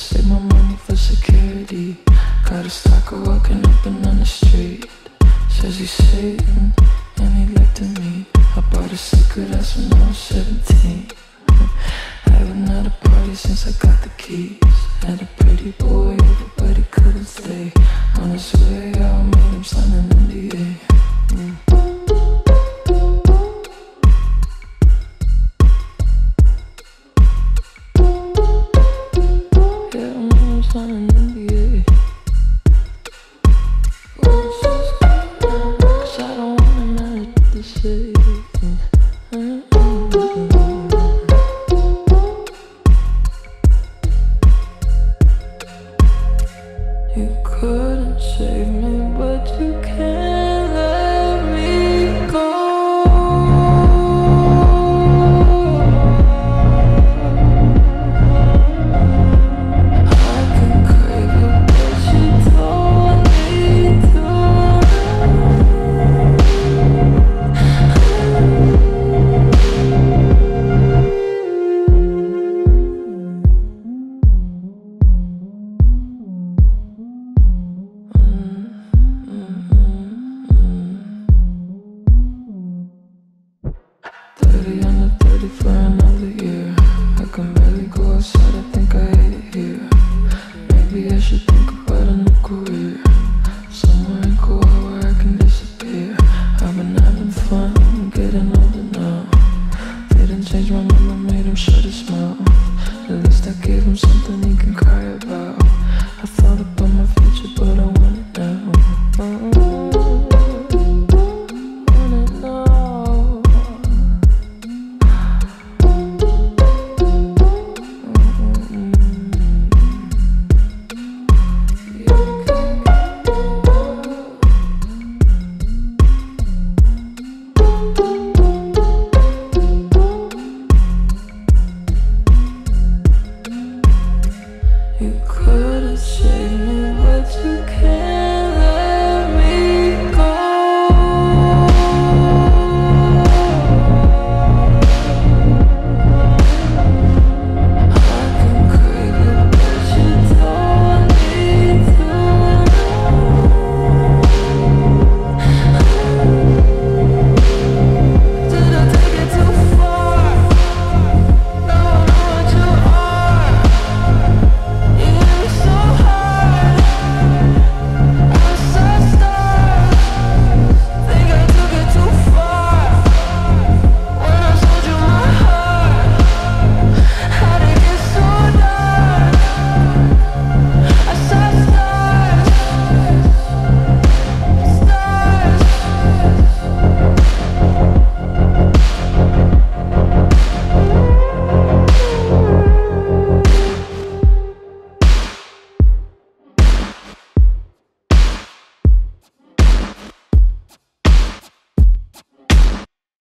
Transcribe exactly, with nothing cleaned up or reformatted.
save my money for security. Got a stalker walking up and down the street. Says he's Satan and he like to meet. I bought a secret ass when I was seventeen. Haven't had a party since I got the keys. Had a pretty boy over but he couldn't stay. On his way out, made him sign an N D A. mm. Yeah, I made him sign an N D A. Cause I don't want him mad at the city. You couldn't save me, but you can't let me go. I can crave you, but you don't need to. Thirty under thirty for another year. I can barely go outside, I think I hate it here. Maybe I should think about a new career, somewhere in Kauai where I can disappear. I've been having fun, I'm getting older now. Didn't change my mama, made him shut his mouth. At least I gave him something he can cry about. I thought about my future, but I want it now. Oh, want it now. You couldn't save me.